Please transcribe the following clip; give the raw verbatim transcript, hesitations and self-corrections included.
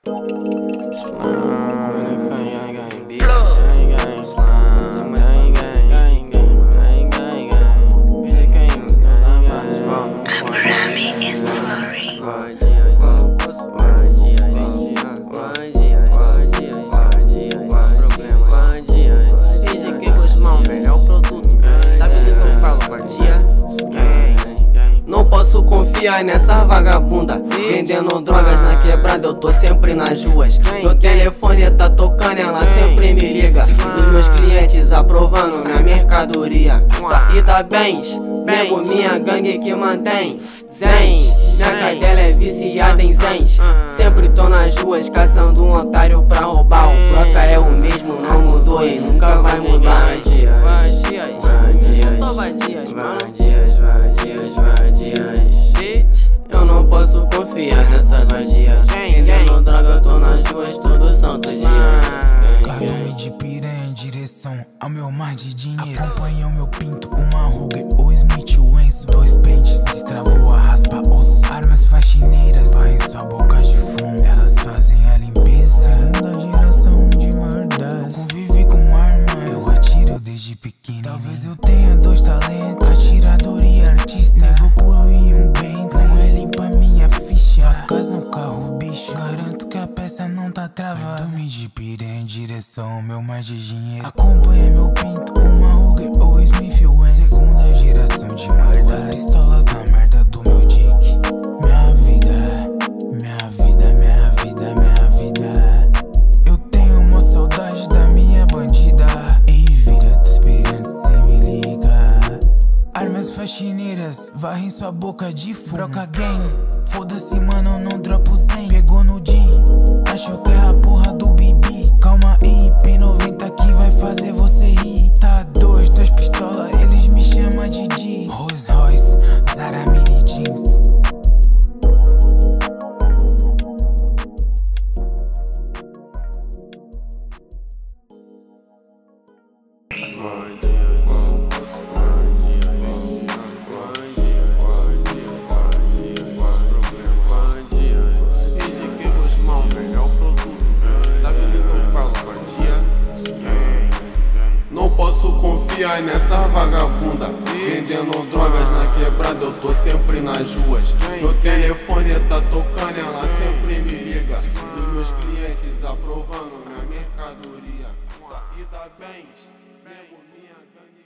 Confia nessa vagabunda, vendendo drogas na quebrada, eu tô sempre nas ruas. Meu telefone tá tocando, ela sempre me liga. Os meus clientes aprovando minha mercadoria. Saída bens, nego minha gangue que mantém zens. Minha cadela é viciada em zens. Sempre tô nas ruas caçando um otário pra roubar. O broca é o mesmo, não mudou e nunca vai mudar. Vadias, vadias, só vadias, vadias, vadias, vadias. Eu não posso confiar nessas vadias. Vendendo droga, eu tô nas ruas todo santo dia. Cardume de piranha em direção ao meu mar de dinheiro. Acompanha o meu pinto, uma Ruger ou Smith Wesson. Dois pentes, destravou a raspa, osso. Armas faxineiras, vai em sua boca de fumo. Elas fazem a limpeza. Segunda geração de mordaz. Convivi com arma, eu atiro desde pequeno. Talvez eu tenha dois talentos, atirador e artista. Nego pulo em um Bentley, não é limpa minha ficha. Facas no carro, bicho, garanto que a peça não tá travada. Cardume de piranha em direção ao meu mar de dinheiro. Acompanha meu pinto, uma Ruger ou Smith Wesson. Segunda geração de mordaz. Duas pistolas na merda do meu dick. Minha vida, minha vida, minha vida, minha vida. Eu tenho uma saudade da minha bandida. Ei, vira, tô esperando cê me liga. Armas faxineiras, varrem sua boca de fumo. Broca gang, foda-se mano, eu não dropo zen. Pegou no D, achou que é a porra do Bibi. Calma aí, P noventa que vai fazer você rir. Tá dois, duas pistolas, eles me chamam de D. Rolls Royce, Zara Mini Jeans. Confia nessa vagabunda, vendendo drogas na quebrada, eu tô sempre nas ruas. Meu telefone tá tocando, ela sempre me liga. Os meus clientes aprovando minha mercadoria. Saída bens, nego minha gangue.